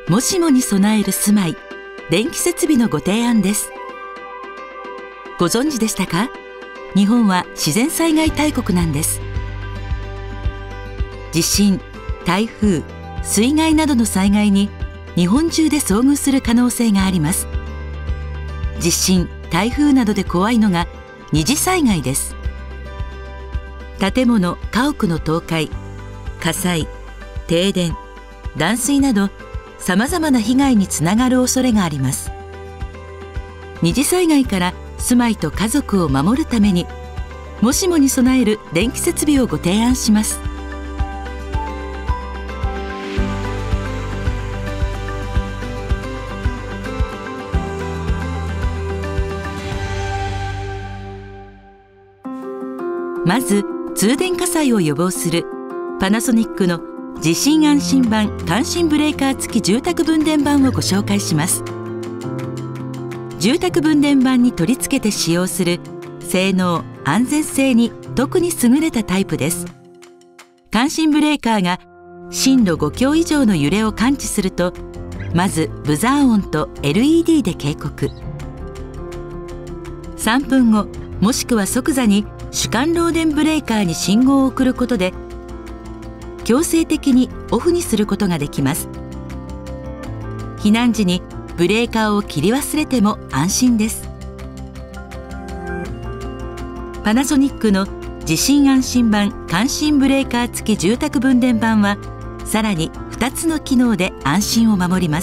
もしもに備える住まい、電気設備のご提案です。ご存知でしたか？日本は自然災害大国なんです。地震、台風、水害などの災害に日本中で遭遇する可能性があります。地震、台風などで怖いのが二次災害です。建物・家屋の倒壊、火災、停電、断水などさまざまな被害につながる恐れがあります。二次災害から住まいと家族を守るために、もしもに備える電気設備をご提案します。まず通電火災を予防するパナソニックの地震安心版感震ブレーカー付き住宅分電盤をご紹介します。住宅分電盤に取り付けて使用する性能・安全性に特に優れたタイプです。感震ブレーカーが震度5強以上の揺れを感知すると、まずブザー音と LED で警告。3分後もしくは即座に主幹漏電ブレーカーに信号を送ることで強制的にオフにすることができます。避難時にブレーカーを切り忘れても安心です。パナソニックの地震安心版感震ブレーカー付き住宅分電盤はさらに2つの機能で安心を守ります。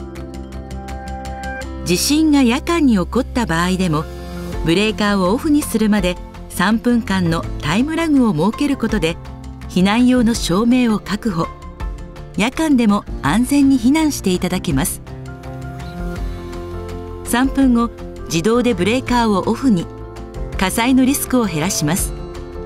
地震が夜間に起こった場合でもブレーカーをオフにするまで3分間のタイムラグを設けることで避難用の照明を確保。夜間でも安全に避難していただけます。3分後自動でブレーカーをオフに、火災のリスクを減らします。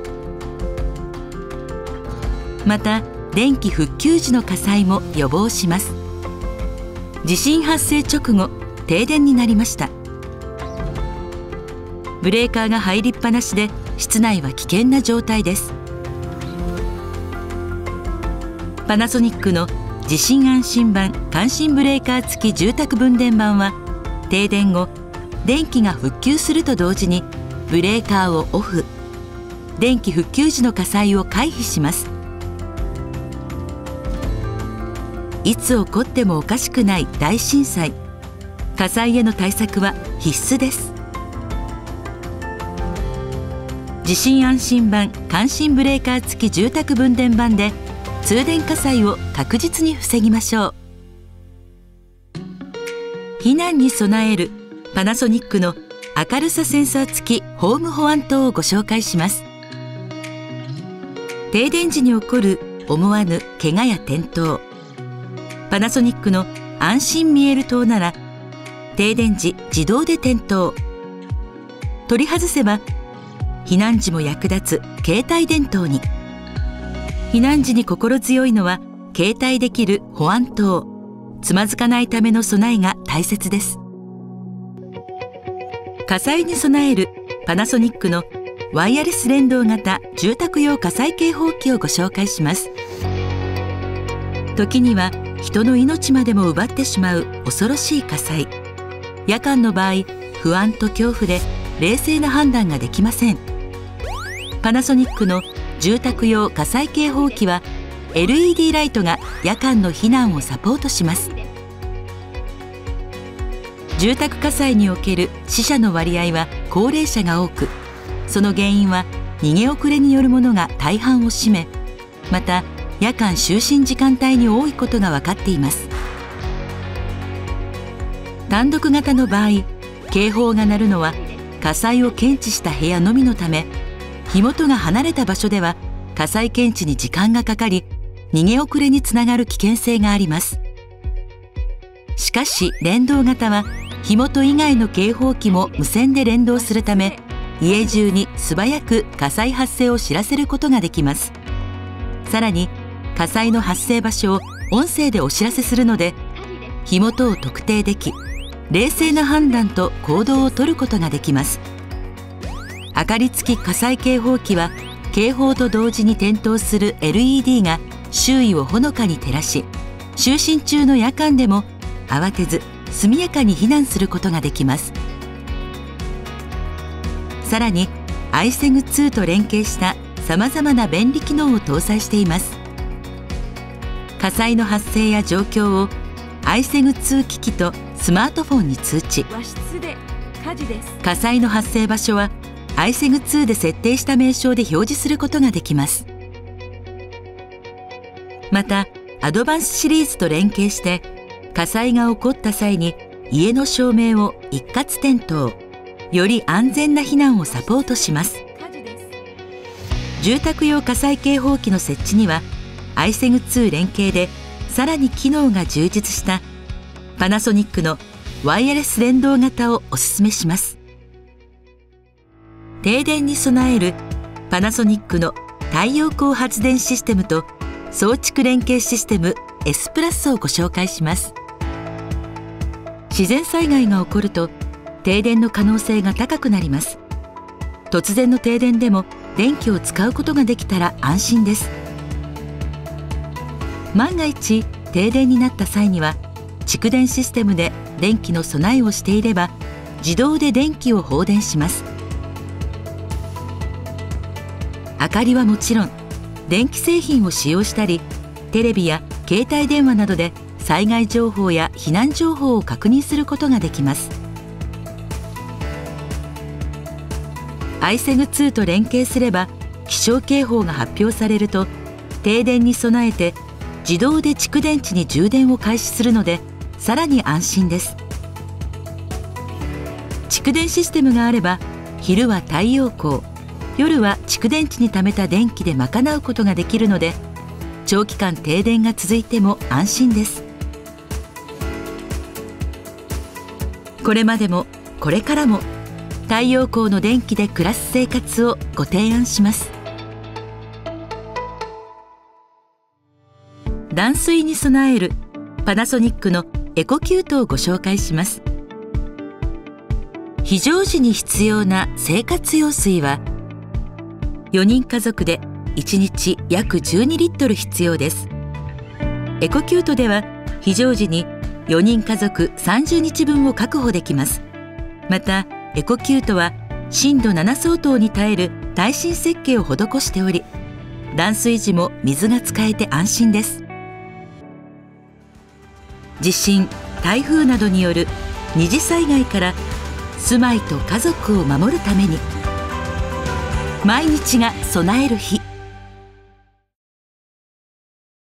また電気復旧時の火災も予防します。地震発生直後停電になりました。ブレーカーが入りっぱなしで室内は危険な状態です。パナソニックの地震安心版感震ブレーカー付き住宅分電盤は停電後電気が復旧すると同時にブレーカーをオフ、電気復旧時の火災を回避します。いつ起こってもおかしくない大震災、火災への対策は必須です。地震安心版感震ブレーカー付き住宅分電盤で通電火災を確実に防ぎましょう。避難に備えるパナソニックの明るさセンサー付きホーム保安灯をご紹介します。停電時に起こる思わぬ怪我や転倒、パナソニックの安心見える灯なら停電時自動で点灯、取り外せば避難時も役立つ携帯電灯に。避難時に心強いのは携帯できる保安灯、つまずかないための備えが大切です。火災に備えるパナソニックのワイヤレス連動型住宅用火災警報器をご紹介します。時には人の命までも奪ってしまう恐ろしい火災。夜間の場合、不安と恐怖で冷静な判断ができません。パナソニックの住宅用火災警報器は LED ライトが夜間の避難をサポートします。住宅火災における死者の割合は高齢者が多く、その原因は逃げ遅れによるものが大半を占め、また夜間就寝時間帯に多いことが分かっています。単独型の場合、警報が鳴るのは火災を検知した部屋のみのため、火元が離れた場所では火災検知に時間がかかり、逃げ遅れにつながる危険性があります。しかし連動型は火元以外の警報器も無線で連動するため、家中に素早く火災発生を知らせることができます。さらに火災の発生場所を音声でお知らせするので、火元を特定でき、冷静な判断と行動をとることができます。明かり付き火災警報器は警報と同時に点灯する LED が周囲をほのかに照らし、 就寝中の夜間でも慌てず速やかに避難することができます。さらにiSEG2と連携したさまざまな便利機能を搭載しています。火災の発生や状況をiSEG2機器とスマートフォンに通知。 和室で火事です。 火災の発生場所はiSEG2で設定した名称で表示することができます。またアドバンスシリーズと連携して火災が起こった際に家の照明を一括点灯、より安全な避難をサポートします。住宅用火災警報器の設置にはiSEG2連携でさらに機能が充実したパナソニックのワイヤレス連動型をおすすめします。停電に備えるパナソニックの太陽光発電システムと装築連携システム S プラスをご紹介します。自然災害が起こると停電の可能性が高くなります。突然の停電でも電気を使うことができたら安心です。万が一停電になった際には蓄電システムで電気の備えをしていれば自動で電気を放電します。明かりはもちろん電気製品を使用したりテレビや携帯電話などで災害情報や避難情報を確認することができます。iSEG2と連携すれば気象警報が発表されると停電に備えて自動で蓄電池に充電を開始するのでさらに安心です。蓄電システムがあれば昼は太陽光、夜は蓄電池に貯めた電気で賄うことができるので長期間停電が続いても安心です。これまでもこれからも太陽光の電気で暮らす生活をご提案します。断水に備えるパナソニックのエコキュートをご紹介します。非常時に必要な生活用水は4人家族で1日約12リットル必要です。エコキュートでは非常時に4人家族30日分を確保できます。またエコキュートは震度7相当に耐える耐震設計を施しており断水時も水が使えて安心です。地震、台風などによる二次災害から住まいと家族を守るために毎日が備える日。